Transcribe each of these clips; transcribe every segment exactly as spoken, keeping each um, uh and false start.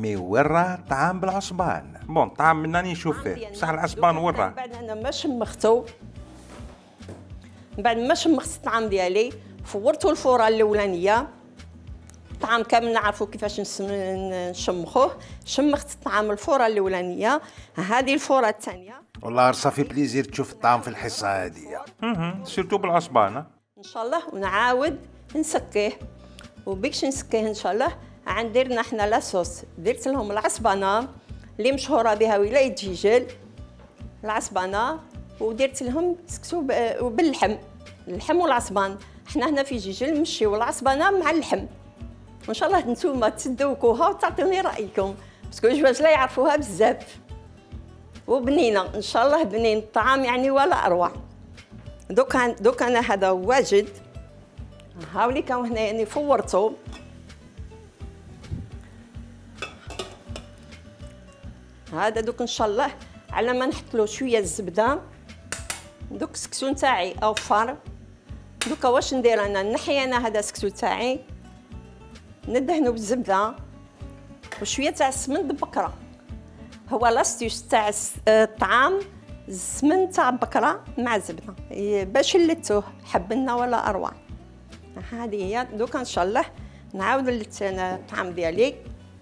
مي وين راه الطعام بالعصبان؟ بون الطعام من راني نشوف فيه بصح العصبان وين راه؟ بعد انا ما شمختو، بعد ما شمخت الطعام ديالي فورتو الفوره الاولانيه. الطعام كامل نعرفوا كيفاش نشمخوه. شمخت الطعام الفوره الاولانيه، هذه الفوره الثانيه. والله صافي بليزير تشوف الطعام في الحصه هذه. اها سيرتو بالعصبان ان شاء الله. ونعاود نسكيه، وبيكش نسكيه ان شاء الله عنديرنا حنا لاصوص. درت لهم العصبانه اللي مشهوره بها ولايه جيجل، العصبانه، ودرت لهم سكسو باللحم، اللحم والعصبان. حنا هنا في جيجل نمشيو العصبانه مع اللحم، وان شاء الله نتوما تذوقوها وتعطوني رايكم، باسكو الجواج لا يعرفوها بزاف وبنينه ان شاء الله. بنين الطعام يعني ولا اروع. دوك دوك انا هذا واجد. هاولي كان هنا يعني فورتو. هذا دوك ان شاء الله على ما نحط له شويه الزبده. دوك السكسو نتاعي اوفر. دوكا واش ندير انا؟ نحي انا هذا السكسو تاعي، ندهنو بالزبده وشويه تاع السمن بكره. هو لاستيوس تاع الطعام السمن تاع بكره مع الزبده باش نلتوه حبنا ولا اروع. هذه هي. دوكا ان شاء الله نعاود نلت انا الطعام ديالي.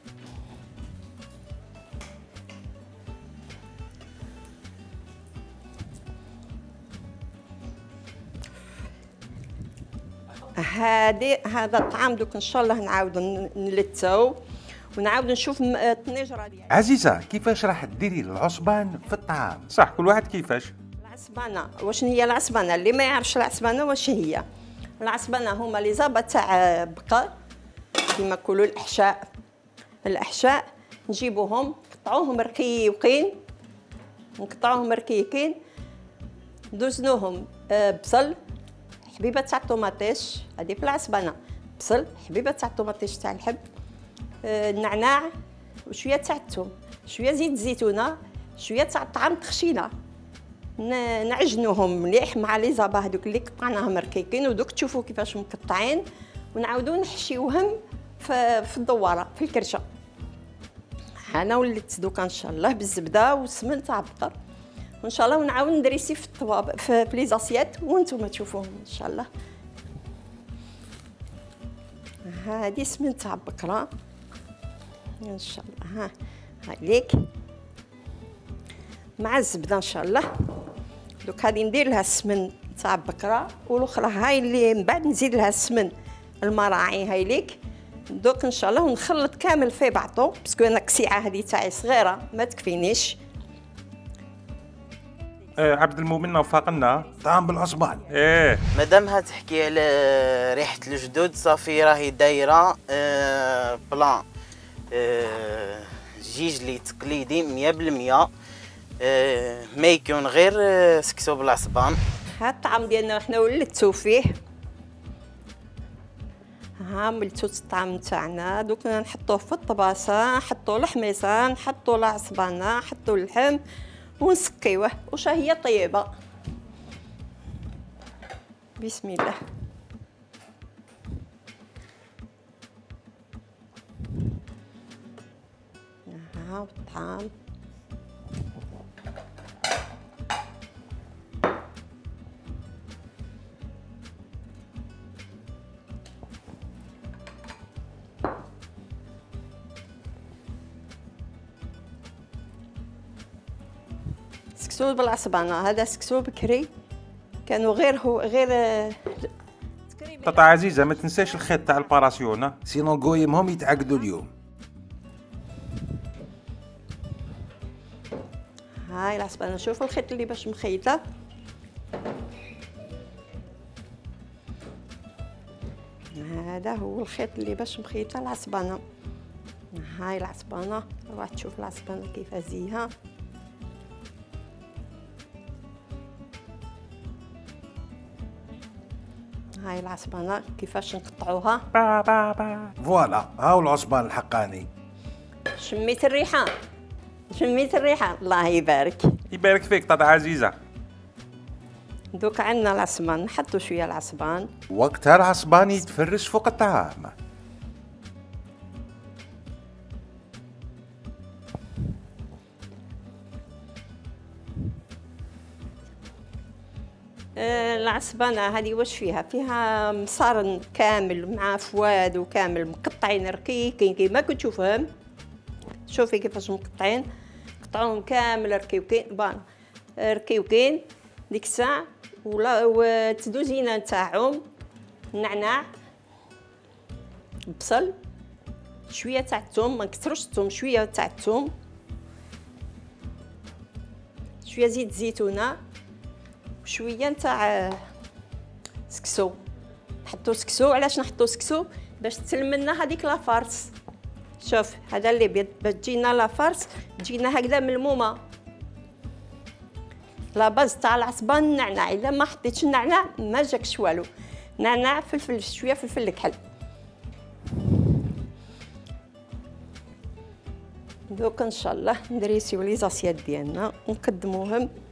هادي هذا الطعام دوك ان شاء الله نعاود نلتو ونعاود نشوف الطنجره ديالي. عزيزه كيفاش راح ديري العصبان في الطعام؟ صح كل واحد كيفاش. العصبانه واش هي؟ العصبانه اللي ما يعرفش العصبانه واش هي، العصبانه هما لي زابط تاع بقر كيما نقولوا الاحشاء. الاحشاء نجيبوهم نقطعوهم رقيقين، نقطعوهم رقيقين، ندوزنوهم بصل، حبيبه تاع الطوماطيش، هذه في العصبانه، بصل، حبيبه تاع الطوماطيش تاع الحب، النعناع، وشويه تاع الثوم، شويه زيت الزيتونه، شويه تاع الطعام تخشينه. نعجنوهم مليح مع لي زابا هذوك اللي قطعناهم رقيقين، ودوك تشوفوا كيفاش مقطعين، ونعاودو نحشيوهم في, في الدواره في الكرشه. انا وليت دوكا ان شاء الله بالزبده والسمن تاع بقر، وان شاء الله ونعاود ندريسي في الطواب في لي زاسيات وانتم تشوفوهم ان شاء الله. هذه سمن تاع بقره ان شاء الله. ها هايليك مع الزبده ان شاء الله. دوك هذه ندير لها السمن تاع بقره، والاخرى هاي اللي من بعد نزيد لها السمن المراعي هايليك. دوك ان شاء الله ونخلط كامل في بعضو، باسكو انا الكسيعه هذه تاعي صغيره ما تكفينيش. آه عبد المؤمن وفاقنا طعام بالعصبان. ايه مادامها تحكي على ريحه الجدود صافي راهي دايره آه بلان آه جيجلي تقليدي مية بالمية. آه ما يكون غير آه سكسو بالعصبان. هذا الطعام ديالنا حنا ولتو فيه. ها ملتو الطعام تاعنا. دوك نحطوه في الطباسه، نحطو الحميصه، نحطو العصبانه، نحطو اللحم ونسكيوه وشا هي طيبه. بسم الله. ها الطعام سكسو بالعصبانه. هذا سكسو بكري كانوا غير هو غير طاطا عزيزه ما تنساش الخيط تاع الباراسيون، سينو القويم هم يتعقدوا اليوم. هاي العصبانه، شوفوا الخيط اللي باش مخيطه. هذا هو الخيط اللي باش مخيطه العصبانه. هاي العصبانه، راح تشوف العصبانه كيف زيها. هاي العصبانه كيفاش نقطعوها. با با با فوالا هاو العصبان الحقاني. شميت الريحه، شميت الريحه. الله يبارك يبارك فيك طاطا عزيزه. دوك عندنا العصبان، نحطوا شويه العصبان. وقتها العصبان يتفرش فوق الطعام. آه، العصبانه هذه واش فيها؟ فيها مصارن كامل مع فواد وكامل مقطعين ركيكين كيما كتشوفهم. شوفي كيفاش مقطعين، قطعوهم كامل ركيوكين بان ركيوكين ديك الساعه. ولا والتدوزينه نتاعهم النعناع، البصل، شويه تاع الثوم، ما نكثروش الثوم، شويه تاع الثوم، شويه زيت زيتونه، وشويه نتاع سكسو. نحطو سكسو، علاش نحطو سكسو؟ باش تلملنا هذيك لافارس. شوف هذا اللي بيض، باش تجينا لافارس تجينا هكذا ملمومه. لا باز تاع العصبان النعناع، الا ما حطيتش النعناع ما جاكش والو. نعناع، فلفل، شويه فلفل الكحل. دوك ان شاء الله ندريسيو لي زاسيات ديالنا ونقدموهم